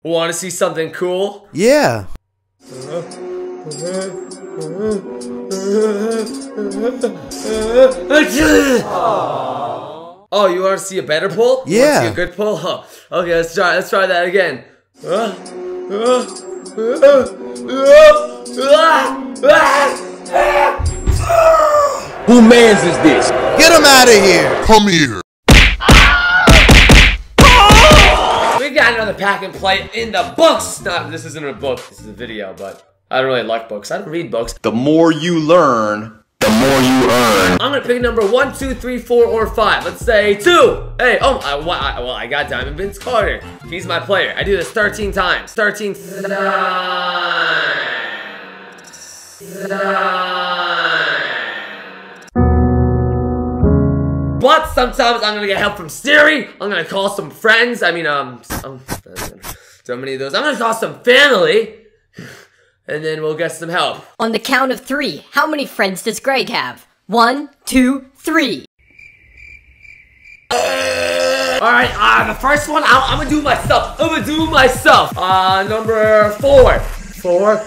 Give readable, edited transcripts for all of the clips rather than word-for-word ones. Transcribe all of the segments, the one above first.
Want to see something cool? Yeah. Oh, you want to see a better pull? Yeah. You want to see a good pull? Huh. Okay, let's try that again. Who mans is this? Get him out of here. Come here. We got another pack and play in the books. No, this isn't a book. This is a video, but I don't really like books. I don't read books. The more you learn, the more you earn. I'm gonna pick number 1, 2, 3, 4, or 5. Let's say 2. Hey, well, I got Diamond Vince Carter. He's my player. I do this 13 times. 13 times. But sometimes I'm gonna get help from Siri. I'm gonna call some friends. I mean, so many of those. I'm gonna call some family. And then we'll get some help. On the count of 3, how many friends does Greg have? 1, 2, 3. Alright, the first one, I'm gonna do myself. Number 4. 4.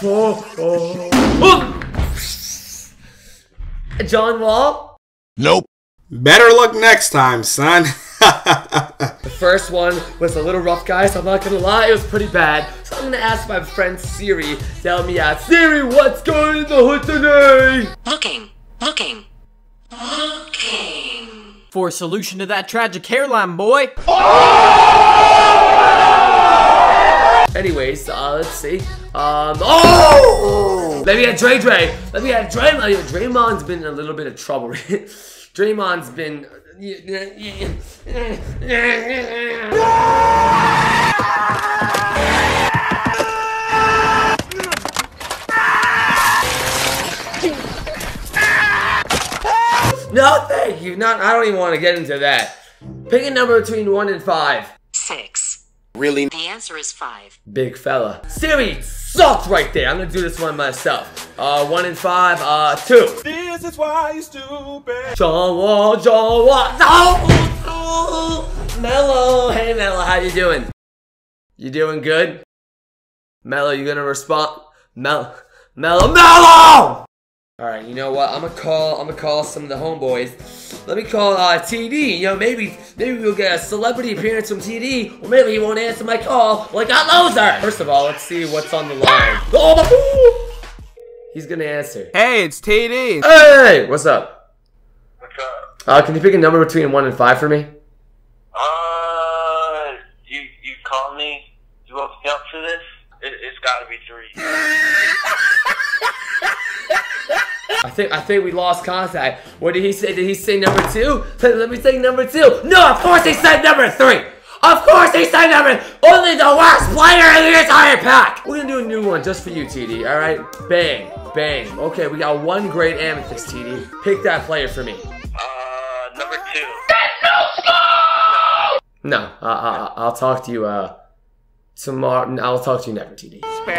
John Wall? Nope. Better luck next time, son. The first one was a little rough, guys. I'm not gonna lie, it was pretty bad. So I'm gonna ask my friend Siri to help me out. Siri, what's going in the hood today? Looking. For a solution to that tragic hairline, boy. Anyways, let's see. Let me get Dre. Draymond's been in a little bit of trouble. Draymond's been... No, thank you. I don't even want to get into that. Pick a number between 1 and 5. 6. Really? The answer is 5. Big fella. Siri sucked right there. I'm gonna do this one myself. 1 and 5, 2. This is why you stupid. John Wall. Mello. Hey, Mello, how you doing? You doing good? Mello, you gonna respond? Mello. Alright, you know what? I'm gonna call some of the homeboys. Let me call TD. You know, maybe we'll get a celebrity appearance from TD, or maybe he won't answer my call like a loser. First of all, let's see what's on the line. He's gonna answer. Hey, it's TD. Hey, what's up? What's up? Can you pick a number between 1 and 5 for me? You called me? You woke me up for this? It's gotta be 3. I think we lost contact. What did he say? Did he say number 2? Let me say number 2. No, of course he said number 3. Of course he said number... Only the worst player in the entire pack. We're gonna do a new one just for you, TD. All right? Bang. Okay, we got 1 great amethyst, TD. Pick that player for me. Number 2. No, I'll talk to you tomorrow. I'll talk to you never, TD.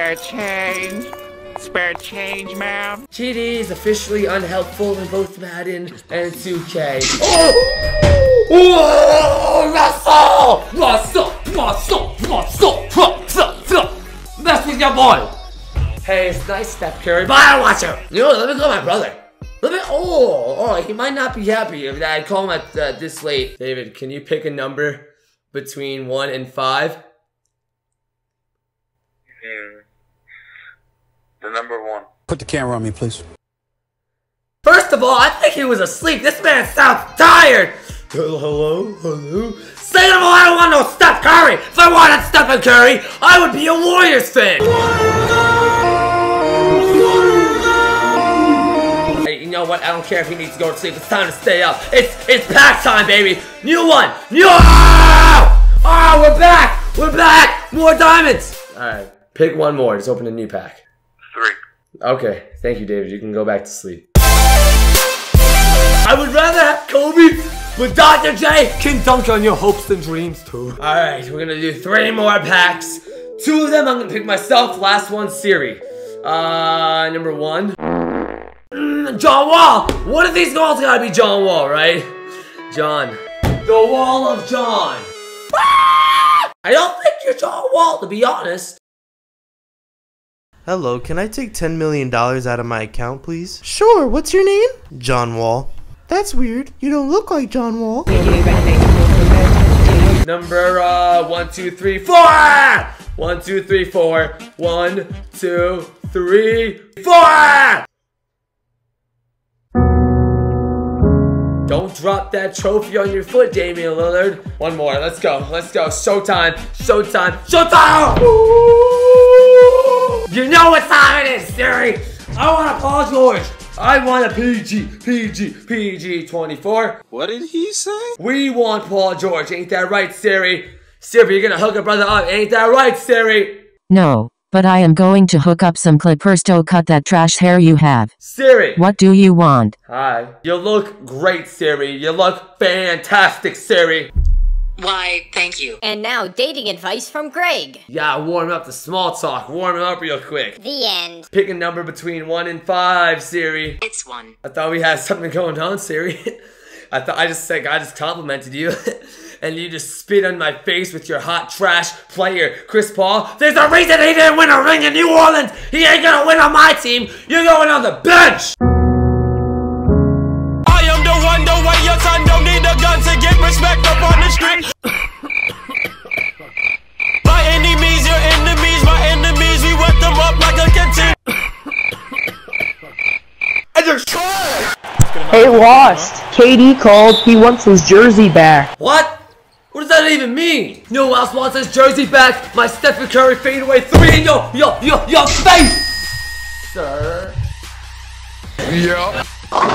Spare change, ma'am. TD is officially unhelpful in both Madden and 2K. Russell! Mess with your boy. Hey, it's nice, Steph Curry, but I don't want you. You know, let me call my brother. He might not be happy if I call him at this late. David, can you pick a number between 1 and 5? The number 1. Put the camera on me, please. First of all, I think he was asleep. This man sounds tired. Hello? Say to him, I don't want no Steph Curry. If I wanted Stephen Curry, I would be a Warriors fan. Hey, you know what? I don't care if he needs to go to sleep. It's time to stay up. It's pack time, baby. New one. Oh, we're back. More diamonds. All right, pick 1 more. Just open a new pack. 3. Okay, thank you, David. You can go back to sleep. I would rather have Kobe, but Dr. J can dunk on your hopes and dreams too. Alright, we're gonna do 3 more packs. 2 of them I'm gonna pick myself. Last one, Siri. Number 1. John Wall! One of these goals gotta be John Wall, right? John. The Wall of John. I don't think you're John Wall, to be honest. Hello, can I take $10 million out of my account, please? Sure, what's your name? John Wall. That's weird. You don't look like John Wall. Number 1, 2, 3, 4! 1, 2, 3, 4. 1, 2, 3, 4! Don't drop that trophy on your foot, Damian Lillard. One more. Let's go. Let's go. Showtime. Showtime. Showtime! Ooh! You know what time it is, Siri. I want a Paul George. I want a PG 24. What did he say? We want Paul George. Ain't that right, Siri? Siri, you're gonna hook a brother up. Ain't that right, Siri? No, but I am going to hook up some clippers to cut that trash hair you have. Siri. What do you want? Hi. You look great, Siri. You look fantastic, Siri. Why, thank you. And now, dating advice from Greg. Yeah, warm up the small talk. Warm it up real quick. The end. Pick a number between 1 and 5, Siri. It's 1. I thought we had something going on, Siri. I just complimented you. And you just spit on my face with your hot trash player, Chris Paul. There's a reason he didn't win a ring in New Orleans. He ain't gonna win on my team. You're going on the bench. I am the one, the way your son don't need a gun to get respect up on the street. My enemies, your enemies, my enemies, we wet them up like a canteen. I just tried. Hey, Lost. KD called. He wants his jersey back. What? What does that even mean? You know who else wants his jersey back? My Stephen Curry fadeaway 3 in your face! Sir. Yeah.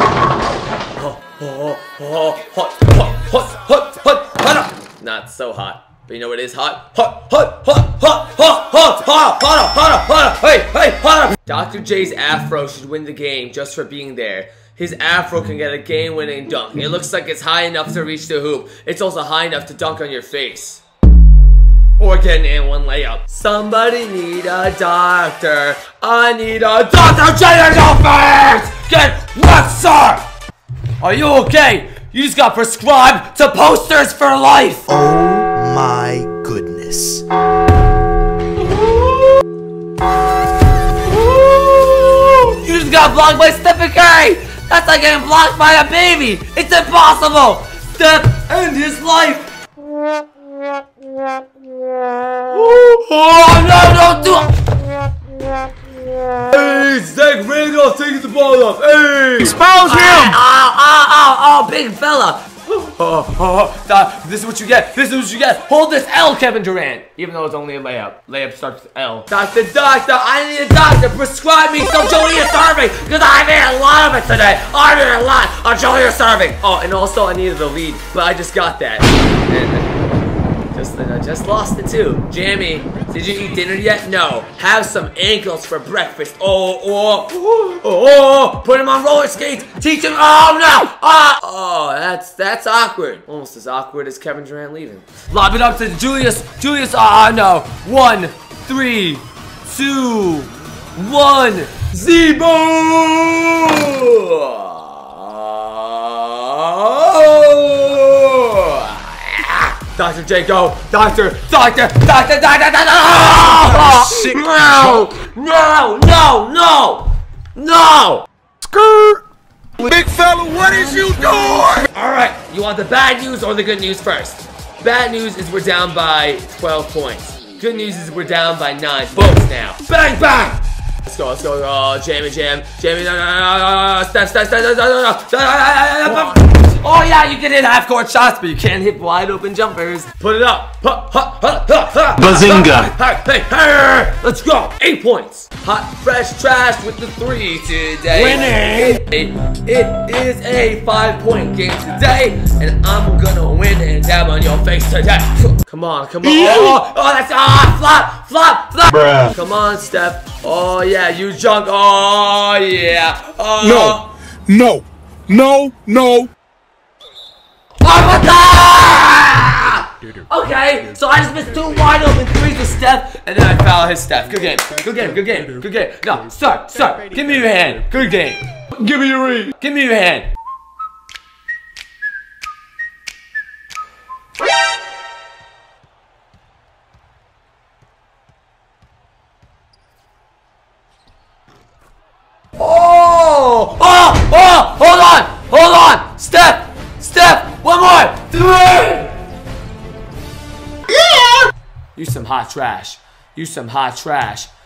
Not so hot. But you know what is hot? Hey! Dr. J's afro should win the game just for being there. His afro can get a game-winning dunk. It looks like it's high enough to reach the hoop. It's also high enough to dunk on your face. Or get an and-one layup. Somebody need a doctor. I need a Dr. J in your face! Get what, sir? Are you okay? You just got prescribed to posters for life! Oh my goodness. You just got blocked by Stephen Curry! That's like getting blocked by a baby! It's impossible! Steph, end his life! Oh no, don't do it! Hey, Zach Randolph taking the ball off! Hey! Expose him! Oh, big fella! This is what you get. This is what you get. Hold this L, Kevin Durant. Even though it's only a layup. Layup starts with L. Doctor, I need a doctor. Prescribe me some Julius Serving because I made a lot of it today. I made a lot of Julius Serving. Oh, and also I needed a lead, but I just got that. And I just lost it too. Jamie, did you eat dinner yet? No. Have some ankles for breakfast. Put him on roller skates. Teach him. Oh no. Oh, that's awkward. Almost as awkward as Kevin Durant leaving. Lob it up to Julius. No. 1, 3, 2, 1. Zebo! Dr. J, go! Doctor! Oh, no! Skirt! Big fella, what is you doing? Alright, you want the bad news or the good news first? Bad news is we're down by 12 points. Good news is we're down by 9 votes now. Bang, bang! Let's go. Oh, Jamie. No. Step. Oh yeah, you can hit half-court shots, but you can't hit wide-open jumpers. Put it up. Bazinga. Hey, let's go. 8 points. Hot, fresh trash with the 3 today. Winning. It is a 5-point game today, and I'm gonna win and dab on your face today. Come on. Oh, that's flop. Bruh. Come on, Steph. Oh yeah, you junk. Oh yeah. No. Okay, so I just missed 2 wide open 3s with Steph, and then I foul his Steph. Good game. No, sir, give me your hand. Good game. Give me your ring. Give me your hand. You some hot trash. You some hot trash.